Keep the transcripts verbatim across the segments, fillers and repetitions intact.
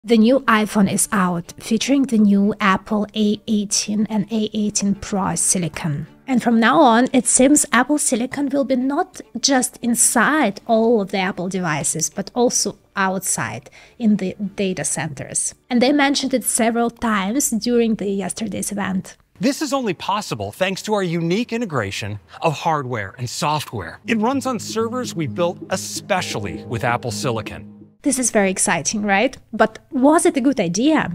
The new iPhone is out, featuring the new Apple A eighteen and A eighteen Pro silicon. And from now on, it seems Apple silicon will be not just inside all of the Apple devices, but also outside in the data centers. And they mentioned it several times during the yesterday's event. This is only possible thanks to our unique integration of hardware and software. It runs on servers we built especially with Apple silicon. This is very exciting, right? But was it a good idea?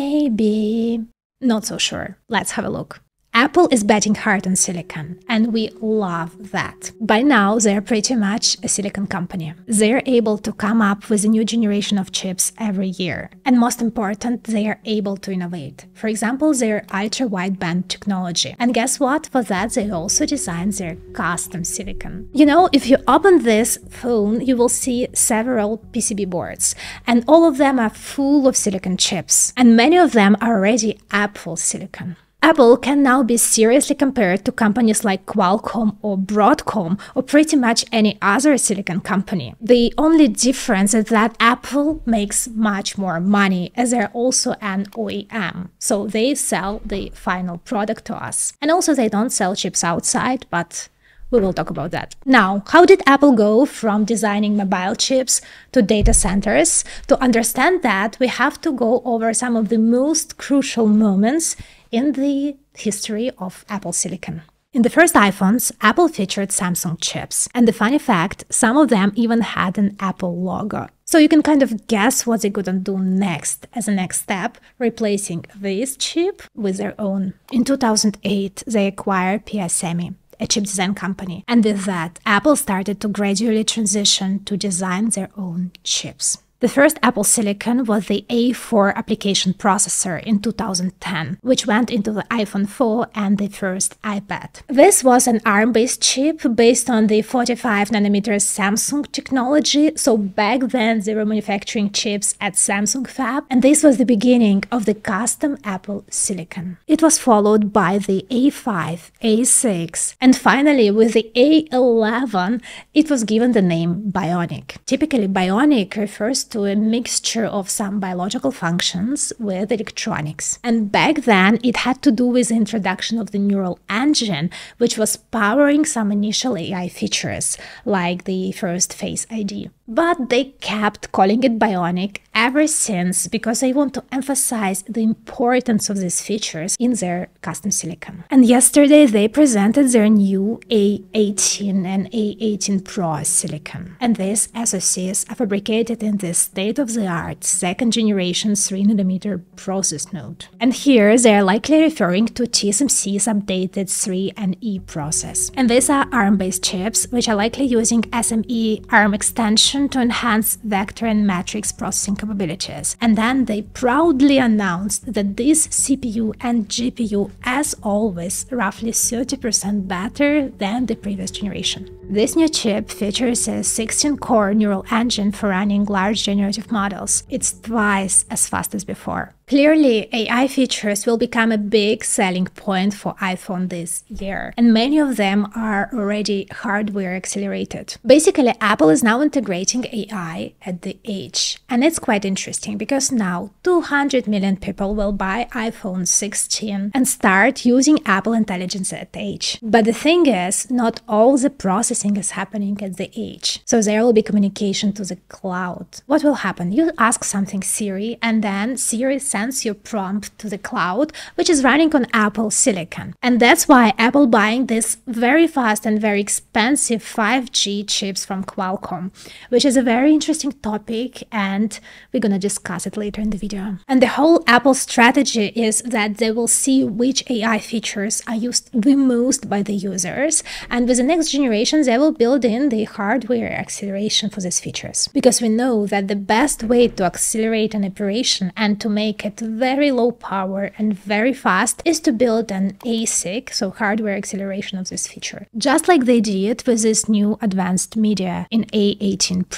Maybe. Not so sure. Let's have a look. Apple is betting hard on silicon, and we love that. By now, they're pretty much a silicon company. They're able to come up with a new generation of chips every year. And most important, they are able to innovate. For example, their ultra-wideband technology. And guess what? For that, they also designed their custom silicon. You know, if you open this phone, you will see several P C B boards. And all of them are full of silicon chips. And many of them are already Apple silicon. Apple can now be seriously compared to companies like Qualcomm or Broadcom or pretty much any other silicon company. The only difference is that Apple makes much more money as they're also an O E M. So they sell the final product to us. And also they don't sell chips outside, but we will talk about that. Now, how did Apple go from designing mobile chips to data centers? To understand that, we have to go over some of the most crucial moments in the history of Apple silicon. In the first iPhones, Apple featured Samsung chips. And the funny fact, some of them even had an Apple logo. So you can kind of guess what they're gonna do next as a next step, replacing this chip with their own. In two thousand eight, they acquired P S M E, a chip design company. And with that, Apple started to gradually transition to design their own chips. The first Apple silicon was the A four application processor in two thousand ten, which went into the iPhone four and the first iPad. This was an ARM-based chip based on the forty-five nanometer Samsung technology, so back then they were manufacturing chips at Samsung Fab, and this was the beginning of the custom Apple silicon. It was followed by the A five, A six, and finally with the A eleven, it was given the name Bionic. Typically, Bionic refers to a mixture of some biological functions with electronics. And back then, it had to do with the introduction of the neural engine, which was powering some initial A I features, like the first Face I D. But they kept calling it Bionic ever since because they want to emphasize the importance of these features in their custom silicon. And yesterday, they presented their new A eighteen and A eighteen Pro silicon. And these S O Cs are fabricated in this state-of-the-art second generation three nanometer process node. And here they are likely referring to T S M C's updated three and E process. And these are ARM-based chips, which are likely using S M E ARM extension to enhance vector and matrix processing capabilities. And then they proudly announced that this C P U and G P U, as always, roughly thirty percent better than the previous generation. This new chip features a sixteen core neural engine for running large generative models. It's twice as fast as before. Clearly, A I features will become a big selling point for iPhone this year, and many of them are already hardware accelerated. Basically, Apple is now integrating A I at the edge, and it's quite interesting because now two hundred million people will buy iPhone sixteen and start using Apple Intelligence at the edge. But the thing is, not all the processing is happening at the edge, so there will be communication to the cloud. What will happen? You ask something Siri, and then Siri sends your prompt to the cloud, which is running on Apple silicon. And that's why Apple buying this very fast and very expensive five G chips from Qualcomm, which is a very interesting topic, and we're gonna discuss it later in the video. And the whole Apple strategy is that they will see which A I features are used the most by the users, and with the next generation they will build in the hardware acceleration for these features. Because we know that the best way to accelerate an operation and to make it very low power and very fast is to build an A S I C, so hardware acceleration of this feature. Just like they did with this new advanced media in A eighteen Pro.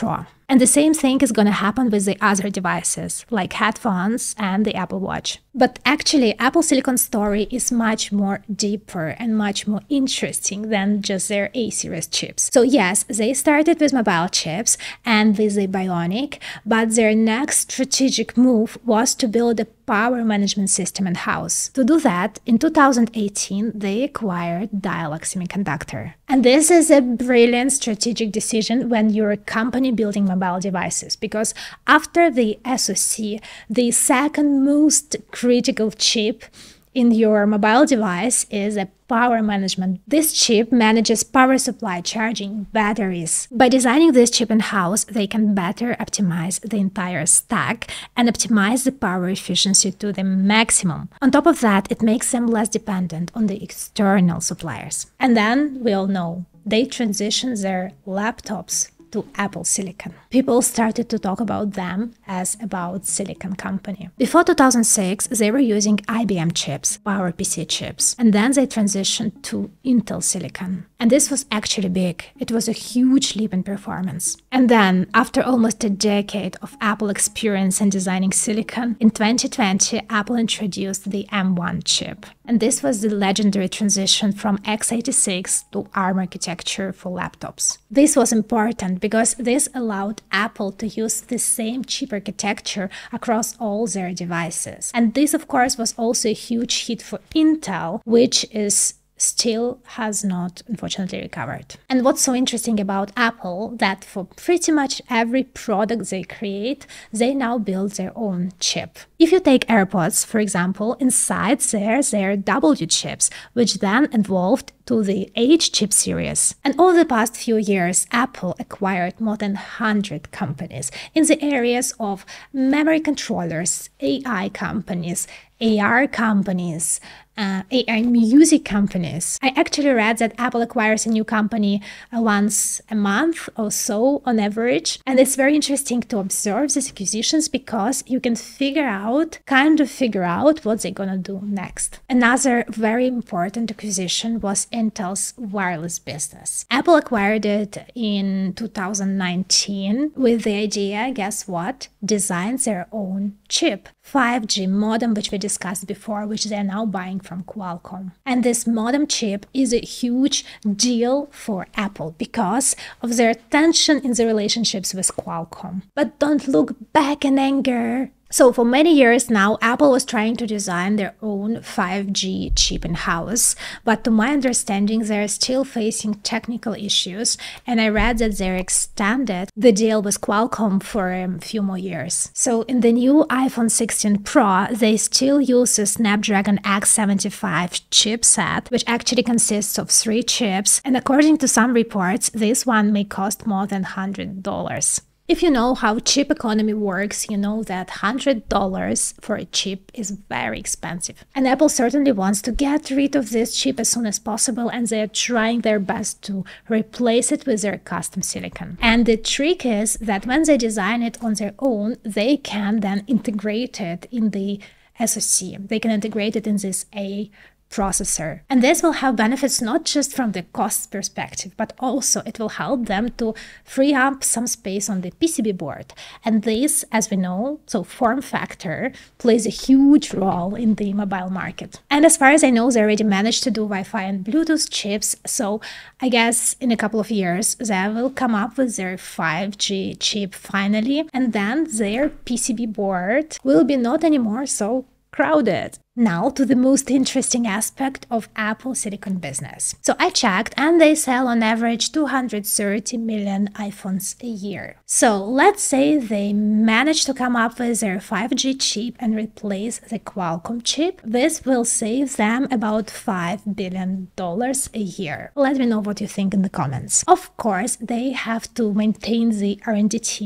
And the same thing is going to happen with the other devices, like headphones and the Apple Watch. But actually, Apple Silicon story is much more deeper and much more interesting than just their A-series chips. So yes, they started with mobile chips and with the Bionic, but their next strategic move was to build a power management system in-house. To do that, in two thousand eighteen, they acquired Dialog Semiconductor. And this is a brilliant strategic decision when you're a company building mobile devices, because after the S O C, the second most critical chip in your mobile device is a power management. This chip manages power supply, charging, batteries. By designing this chip in-house, they can better optimize the entire stack and optimize the power efficiency to the maximum. On top of that, it makes them less dependent on the external suppliers. And then, we all know, they transitioned their laptops to Apple Silicon. People started to talk about them as about silicon company. Before two thousand six, they were using I B M chips, PowerPC chips, and then they transitioned to Intel Silicon. And this was actually big. It was a huge leap in performance. And then, after almost a decade of Apple experience in designing silicon, in twenty twenty, Apple introduced the M one chip. And this was the legendary transition from x eighty-six to ARM architecture for laptops. This was important because this allowed Apple to use the same chip architecture across all their devices. And this, of course, was also a huge hit for Intel, which is still has not, unfortunately, recovered. And what's so interesting about Apple, that for pretty much every product they create, they now build their own chip. If you take AirPods, for example, inside there's their W chips, which then evolved to the H chip series. And over the past few years, Apple acquired more than one hundred companies in the areas of memory controllers, A I companies, A R companies, uh, A I music companies. I actually read that Apple acquires a new company uh, once a month or so on average. And it's very interesting to observe these acquisitions because you can figure out, kind of figure out what they're gonna do next. Another very important acquisition was Intel's wireless business. Apple acquired it in two thousand nineteen with the idea, guess what? Design their own chip. five G modem, which we discussed before, which they are now buying from Qualcomm. And this modem chip is a huge deal for Apple because of their tension in the relationships with Qualcomm. But don't look back in anger. So for many years now, Apple was trying to design their own five G chip in-house, but to my understanding, they're still facing technical issues, and I read that they extended the deal with Qualcomm for a few more years. So in the new iPhone sixteen Pro, they still use the Snapdragon X seventy-five chipset, which actually consists of three chips, and according to some reports, this one may cost more than one hundred dollars. If you know how chip economy works, you know that one hundred dollars for a chip is very expensive. And Apple certainly wants to get rid of this chip as soon as possible, and they're trying their best to replace it with their custom silicon. And the trick is that when they design it on their own, they can then integrate it in the S O C. They can integrate it in this A processor. And this will have benefits not just from the cost perspective, but also it will help them to free up some space on the P C B board. And this, as we know, so form factor plays a huge role in the mobile market. And as far as I know, they already managed to do Wi-Fi and Bluetooth chips. So I guess in a couple of years, they will come up with their five G chip finally. And then their P C B board will be not anymore so crowded. Now to the most interesting aspect of Apple Silicon business. So I checked and they sell on average two hundred thirty million iPhones a year. So let's say they manage to come up with their five G chip and replace the Qualcomm chip. This will save them about five billion dollars a year. Let me know what you think in the comments. Of course, they have to maintain the R and D team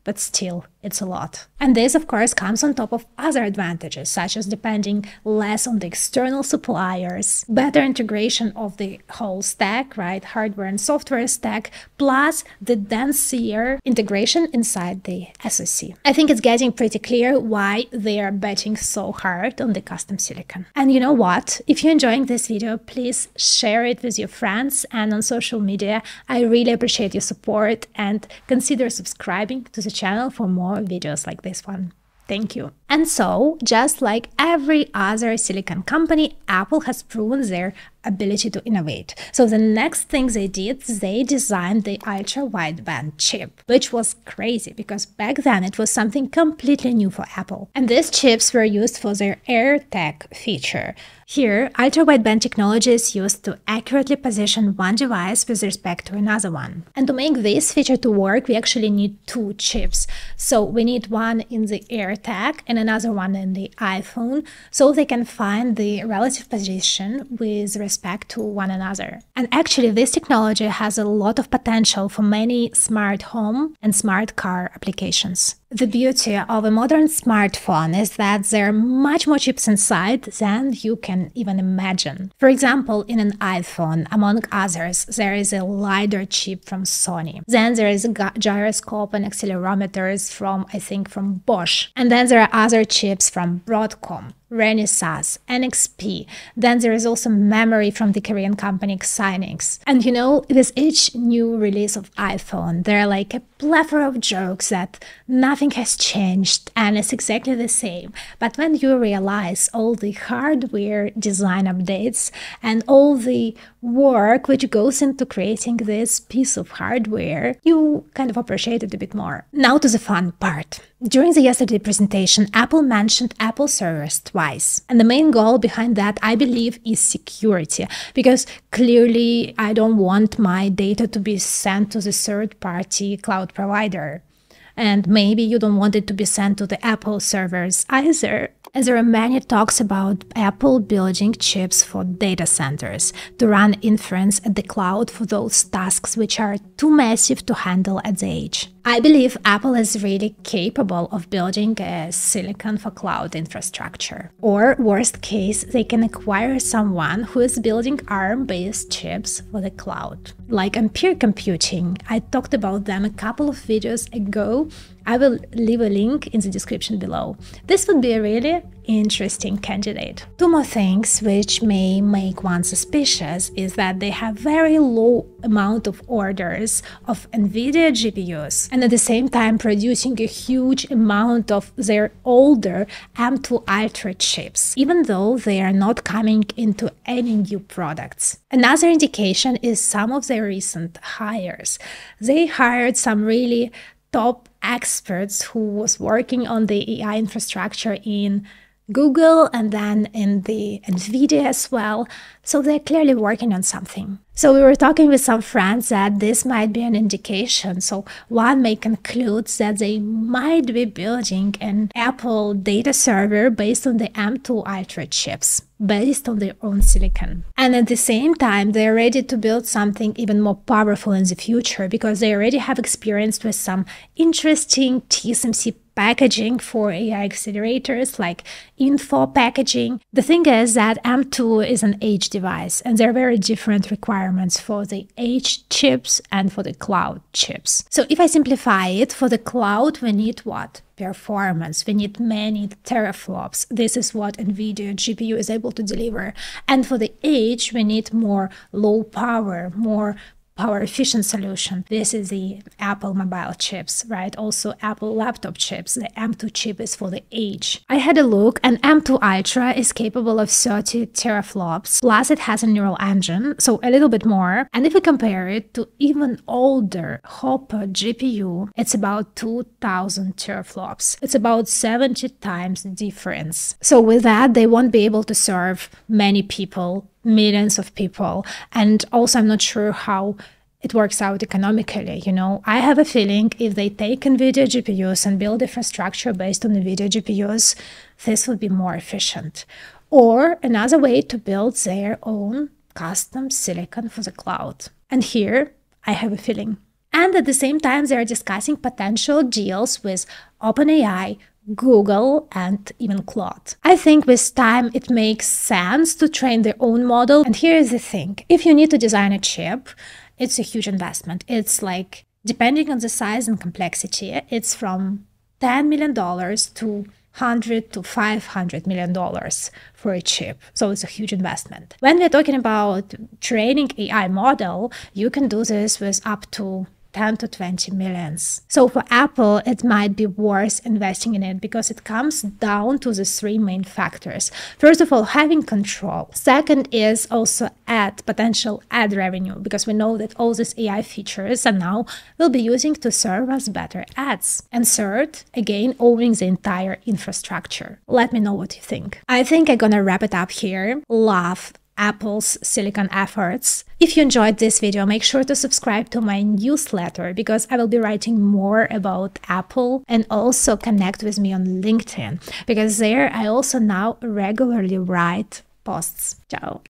but still, it's a lot. And this, of course, comes on top of other advantages, such as depending less on the external suppliers, better integration of the whole stack, right, hardware and software stack, plus the denser integration inside the S O C. I think it's getting pretty clear why they are betting so hard on the custom silicon. And you know what? If you're enjoying this video, please share it with your friends and on social media. I really appreciate your support, and consider subscribing to the channel for more videos like this one. Thank you. And so, just like every other silicon company, Apple has proven their ability to innovate. So the next thing they did, they designed the ultra-wideband chip, which was crazy because back then it was something completely new for Apple. And these chips were used for their AirTag feature. Here, ultra-wideband technology is used to accurately position one device with respect to another one. And to make this feature to work, we actually need two chips. So we need one in the AirTag and another one in the iPhone, so they can find the relative position with respect to one another. And actually, this technology has a lot of potential for many smart home and smart car applications. The beauty of a modern smartphone is that there are much more chips inside than you can even imagine. For example, in an iPhone, among others, there is a LiDAR chip from Sony. Then there is a gyroscope and accelerometers from, I think, from Bosch. And then there are other chips from Broadcom, Renesas, N X P. Then there is also memory from the Korean company Xilinx. And you know, with each new release of iPhone, there are like a plethora of jokes that nothing has changed and it's exactly the same. But when you realize all the hardware design updates and all the work which goes into creating this piece of hardware, you kind of appreciate it a bit more. Now to the fun part. During the yesterday presentation, Apple mentioned Apple servers twice. And the main goal behind that, I believe, is security. Because clearly, I don't want my data to be sent to the third-party cloud provider. And maybe you don't want it to be sent to the Apple servers either. And there are many talks about Apple building chips for data centers to run inference at the cloud for those tasks which are too massive to handle at the edge. I believe Apple is really capable of building a silicon for cloud infrastructure. Or, worst case, they can acquire someone who is building ARM-based chips for the cloud. Like Ampere Computing, I talked about them a couple of videos ago. I will leave a link in the description below. This would be a really interesting candidate. Two more things which may make one suspicious is that they have very low amount of orders of NVIDIA G P Us and at the same time producing a huge amount of their older M two Ultra chips, even though they are not coming into any new products. Another indication is some of their recent hires. They hired some really top experts who was working on the A I infrastructure in Google and then in the NVIDIA as well. So they're clearly working on something. So we were talking with some friends that this might be an indication. So one may conclude that they might be building an Apple data server based on the M two Ultra chips, based on their own silicon. And at the same time, they're ready to build something even more powerful in the future because they already have experience with some interesting T S M C packaging for A I accelerators like info packaging. The thing is that M two is an edge device and there are very different requirements for the edge chips and for the cloud chips. So if I simplify it, for the cloud we need what? Performance. We need many teraflops. This is what NVIDIA G P U is able to deliver. And for the edge we need more low power, more power efficient solution. This is the Apple mobile chips, right? Also Apple laptop chips. The M two chip is for the edge. I had a look and M two Ultra is capable of thirty teraflops, plus it has a neural engine, so a little bit more. And if we compare it to even older Hopper G P U, it's about two thousand teraflops. It's about seventy times the difference. So with that, they won't be able to serve many people, millions of people. And also, I'm not sure how it works out economically. You know, I have a feeling if they take NVIDIA G P Us and build infrastructure based on NVIDIA G P Us, this would be more efficient. Or another way to build their own custom silicon for the cloud. And here I have a feeling. And at the same time, they are discussing potential deals with OpenAI, Google, and even Claude. I think with time it makes sense to train their own model. And here is the thing. If you need to design a chip, it's a huge investment. It's like, depending on the size and complexity, it's from ten million dollars to one hundred to five hundred million dollars for a chip. So it's a huge investment. When we're talking about training A I model, you can do this with up to ten to twenty millions. So for Apple, it might be worth investing in it because it comes down to the three main factors. First of all, having control. Second is also ad, potential ad revenue, because we know that all these A I features are now will be using to serve us better ads. And third, again, owning the entire infrastructure. Let me know what you think. I think I'm gonna wrap it up here. Love Apple's silicon efforts. If you enjoyed this video, make sure to subscribe to my newsletter because I will be writing more about Apple, and also connect with me on LinkedIn because there I also now regularly write posts. Ciao.